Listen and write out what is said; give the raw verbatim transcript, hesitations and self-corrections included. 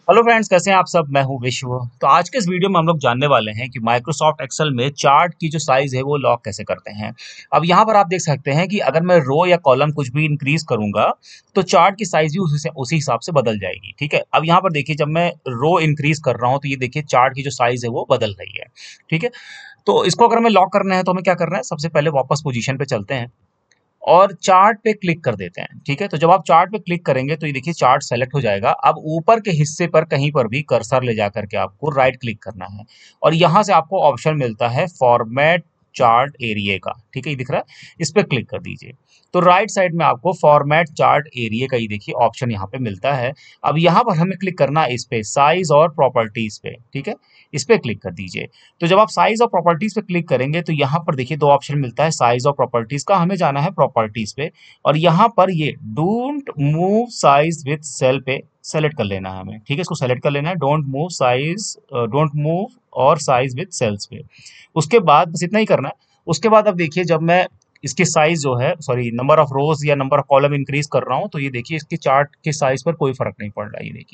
Hello friends, कैसे हैं आप सब। मैं हूं विश्व। तो आज के इस वीडियो में हम लोग जानने वाले हैं कि माइक्रोसॉफ्ट एक्सेल में चार्ट की जो साइज है वो लॉक कैसे करते हैं। अब यहाँ पर आप देख सकते हैं कि अगर मैं रो या कॉलम कुछ भी इंक्रीज करूंगा तो चार्ट की साइज भी उसी से उसी हिसाब से बदल जाएगी। ठीक है, अब यहाँ पर देखिए, जब मैं रो इंक्रीज कर रहा हूँ तो ये देखिए चार्ट की जो साइज है वो बदल रही है। ठीक है, तो इसको अगर हमें लॉक करना है तो हमें क्या करना है, सबसे पहले वापस पोजीशन पे चलते हैं और चार्ट पे क्लिक कर देते हैं। ठीक है, तो जब आप चार्ट पे क्लिक करेंगे तो ये देखिए चार्ट सेलेक्ट हो जाएगा। अब ऊपर के हिस्से पर कहीं पर भी कर्सर ले जाकर के आपको राइट क्लिक करना है और यहाँ से आपको ऑप्शन मिलता है फॉर्मेट चार्ट एरिया का। ठीक है, ये दिख रहा है, इस पे क्लिक कर दीजिए। तो राइट साइड में आपको फॉर्मेट चार्ट एरिया का ये देखिए ऑप्शन यहाँ पे मिलता है। अब यहाँ पर हमें क्लिक करना है इस पे साइज और प्रॉपर्टीज पे। ठीक है, इस पे क्लिक कर दीजिए। तो जब आप साइज और प्रॉपर्टीज पे क्लिक करेंगे तो यहाँ पर देखिए दो ऑप्शन मिलता है साइज और प्रॉपर्टीज का। हमें जाना है प्रॉपर्टीज पे और यहाँ पर ये don't move size with cell पे सेलेक्ट कर लेना है हमें। ठीक है, इसको सेलेक्ट कर लेना है, don't move size, don't move और साइज विथ सेल्स पे। उसके बाद बस इतना ही करना है। उसके बाद अब देखिए, जब मैं इसकी साइज जो है, सॉरी, नंबर ऑफ रोज या नंबर ऑफ कॉलम इंक्रीज कर रहा हूँ तो ये देखिए इसके चार्ट के साइज पर कोई फर्क नहीं पड़ रहा है। ये देखिए